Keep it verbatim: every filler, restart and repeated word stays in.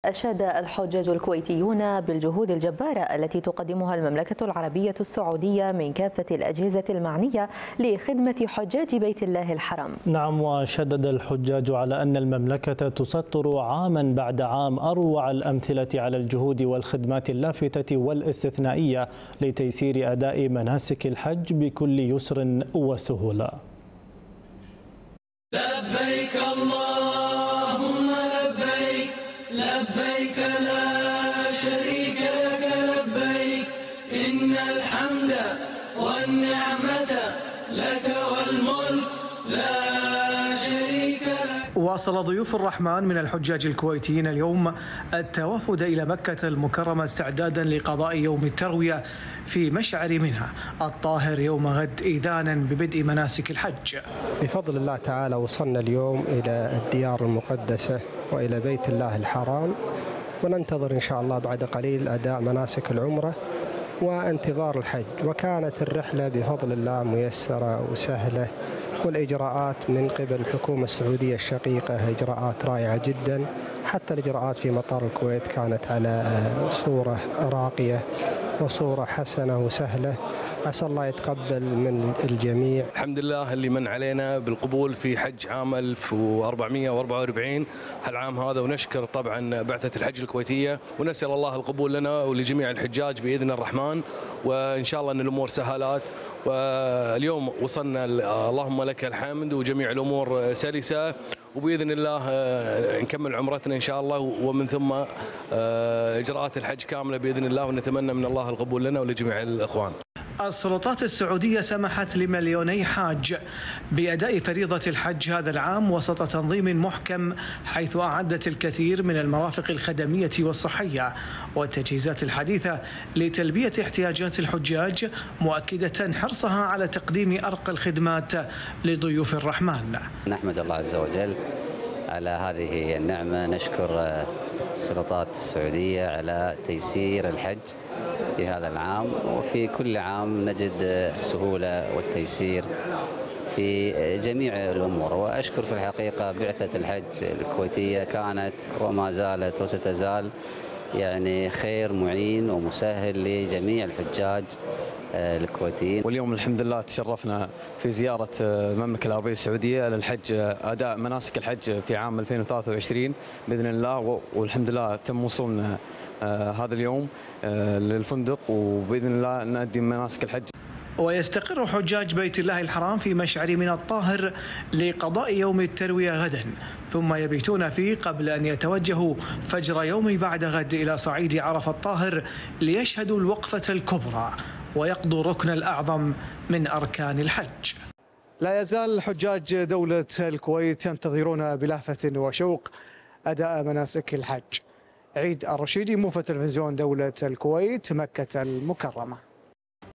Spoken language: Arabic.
أشاد الحجاج الكويتيون بالجهود الجبارة التي تقدمها المملكة العربية السعودية من كافة الأجهزة المعنية لخدمة حجاج بيت الله الحرام. نعم، وشدد الحجاج على أن المملكة تسطر عاما بعد عام أروع الأمثلة على الجهود والخدمات اللافتة والاستثنائية لتيسير أداء مناسك الحج بكل يسر وسهولة. لبيك اللهم لبيك لبيك لا شريك لك لبيك إن الحمد والنعمة لك والملك لا شريك لك. واصل ضيوف الرحمن من الحجاج الكويتيين اليوم التوافد إلى مكة المكرمة استعدادا لقضاء يوم التروية في مشعر منها الطاهر يوم غد إذانا ببدء مناسك الحج. بفضل الله تعالى وصلنا اليوم إلى الديار المقدسة وإلى بيت الله الحرام، وننتظر إن شاء الله بعد قليل أداء مناسك العمرة وانتظار الحج. وكانت الرحلة بفضل الله ميسرة وسهلة، والإجراءات من قبل الحكومة السعودية الشقيقة إجراءات رائعة جدا. حتى الإجراءات في مطار الكويت كانت على صورة راقية وصورة حسنة وسهلة. عسى الله يتقبل من الجميع. الحمد لله اللي من علينا بالقبول في حج عام ألف وأربعمئة وأربعة وأربعين هالعام هذا، ونشكر طبعا بعثة الحج الكويتية ونسأل الله القبول لنا ولجميع الحجاج بإذن الرحمن، وإن شاء الله أن الأمور سهالات. واليوم وصلنا اللهم لك الحمد وجميع الأمور سلسة، وبإذن الله نكمل عمرتنا إن شاء الله، ومن ثم إجراءات الحج كاملة بإذن الله، ونتمنى من الله القبول لنا ولجميع الإخوان. السلطات السعودية سمحت لمليوني حاج بأداء فريضة الحج هذا العام وسط تنظيم محكم، حيث أعدت الكثير من المرافق الخدمية والصحية والتجهيزات الحديثة لتلبية احتياجات الحجاج، مؤكدة حرصها على تقديم أرقى الخدمات لضيوف الرحمن. نحمد الله عز وجل على هذه النعمة، نشكر السلطات السعودية على تيسير الحج في هذا العام، وفي كل عام نجد السهولة والتيسير في جميع الأمور. وأشكر في الحقيقة بعثة الحج الكويتية، كانت وما زالت وستزال يعني خير معين ومسهل لجميع الحجاج الكويتيين. واليوم الحمد لله تشرفنا في زيارة المملكة العربية السعودية للحج، أداء مناسك الحج في عام ألفين وثلاثة وعشرين بإذن الله، والحمد لله تم وصولنا هذا اليوم للفندق، وبإذن الله نؤدي مناسك الحج. ويستقر حجاج بيت الله الحرام في مشعر من الطاهر لقضاء يوم التروية غدا، ثم يبيتون فيه قبل أن يتوجهوا فجر يوم بعد غد إلى صعيد عرفة الطاهر ليشهدوا الوقفة الكبرى ويقضوا الركن الأعظم من أركان الحج. لا يزال حجاج دولة الكويت ينتظرون بلهفة وشوق أداء مناسك الحج. عيد الرشيدي، موفد تلفزيون دولة الكويت، مكة المكرمة.